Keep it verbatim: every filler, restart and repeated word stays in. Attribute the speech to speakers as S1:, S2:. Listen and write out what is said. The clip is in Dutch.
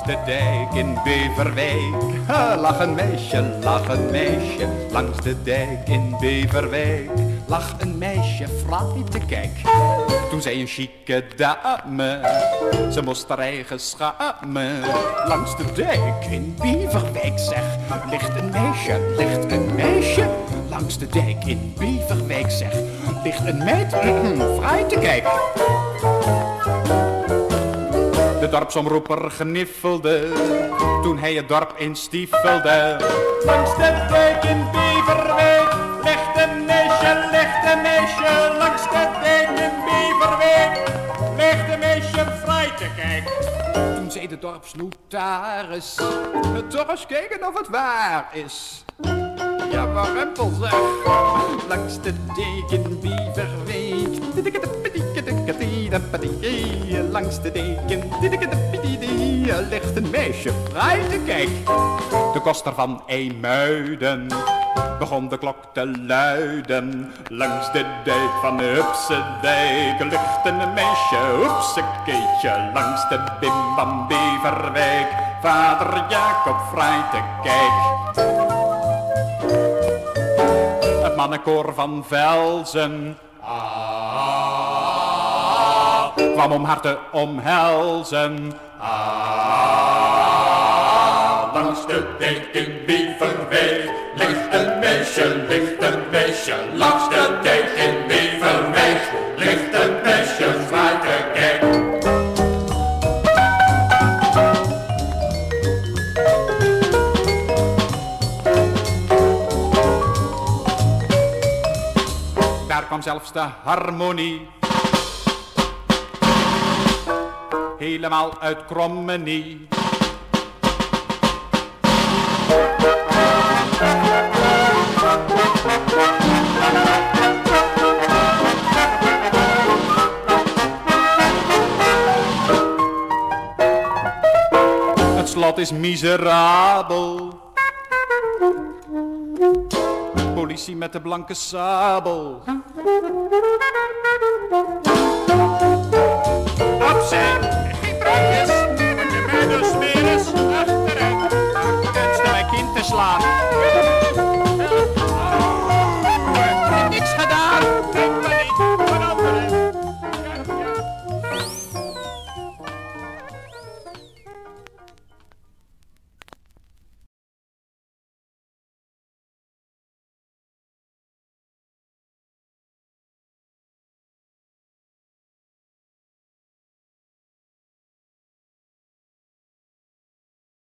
S1: de dijk in Beverwijk lag een meisje, lag een meisje. Langs de dijk in Beverwijk lag een meisje fraai te kijk. Toen zei een chique dame, ze moest haar eigen schamen. Langs de dijk in Beverwijk zeg, ligt een meisje, ligt een meisje. Langs de dijk in Beverwijk zeg, ligt een meid fraai te kijken. De dorpsomroeper gniffelde, toen hij het dorp instiefelde. Langs de dijk in Beverwijk ligt een meisje, ligt een meisje. Langs de dijk in Beverwijk ligt een meisje fraai te kijken. Toen zei de dorpsnotaris, toch eens kijken of het waar is. Ja, warempel zeg, langs de dijk in Beverwijk. Langs de deken ligt een meisje fraai te kijken. De koster van IJmuiden begon de klok te luiden. Langs de dijk van Hupsedijk ligt een meisje, hupsekeetje. Langs de bim van Beverwijk, vader Jacob fraai te kijken. Het mannenkoor van Velzen kwam om haar te omhelzen. Ah, langs de dijk in Beverwijk ligt een meisje, ligt een meisje. Langs de dijk in Beverwijk ligt een meisje fraai te kijken. Daar kwam zelfs de harmonie, helemaal uit Krommenie. Het slot is miserabel, politie met de blanke sabel. Opzij, geen praatjes, want je mij dus weer eens achteruit. Kunst om mijn kind te slaan.